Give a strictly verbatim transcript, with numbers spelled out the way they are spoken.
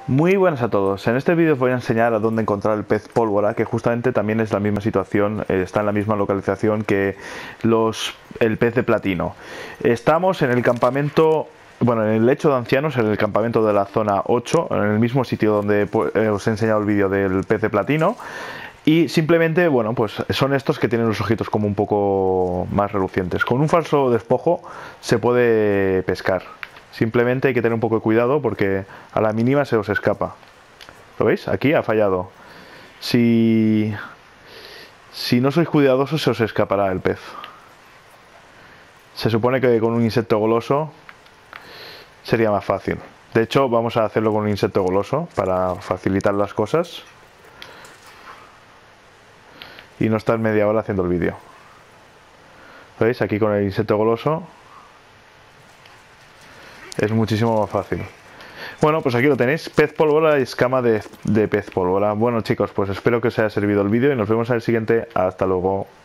Muy buenas a todos. En este vídeo os voy a enseñar a dónde encontrar el pez pólvora, que justamente también es la misma situación, eh, está en la misma localización que los, el pez de platino. Estamos en el campamento, bueno, en el lecho de ancianos, en el campamento de la zona ocho, en el mismo sitio donde eh, os he enseñado el vídeo del pez de platino. Y simplemente, bueno, pues son estos que tienen los ojitos como un poco más relucientes. Con un falso despojo se puede pescar. Simplemente hay que tener un poco de cuidado porque a la mínima se os escapa. ¿Lo veis? Aquí ha fallado. Si, si no sois cuidadosos se os escapará el pez. Se supone que con un insecto goloso sería más fácil. De hecho, vamos a hacerlo con un insecto goloso para facilitar las cosas y no estar media hora haciendo el vídeo. ¿Veis? Aquí con el insecto goloso es muchísimo más fácil. Bueno, pues aquí lo tenéis, pez pólvora y escama de, de pez pólvora. Bueno chicos, pues espero que os haya servido el vídeo y nos vemos en el siguiente. Hasta luego.